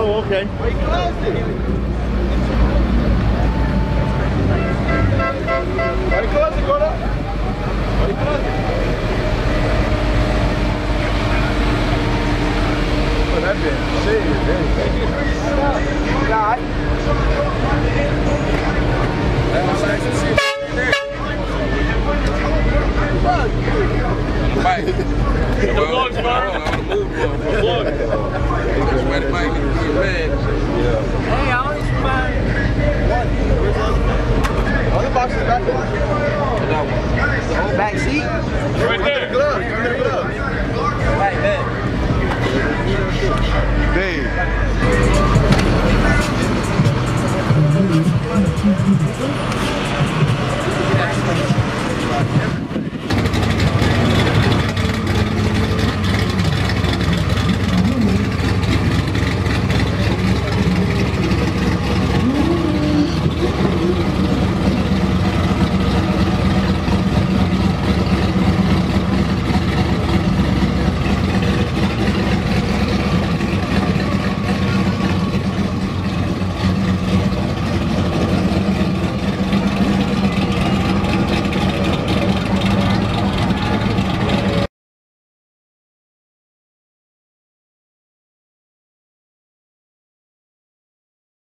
Oh, okay. Why you closed it? Why you closed it, Gordo? Why you closed it? Oh, that bitch serious, man. God. Fight. The vlog's fine. The vlog. Because when it might get mad. Yeah. Hey, I only find one. Other boxes back there. That one. Back seat?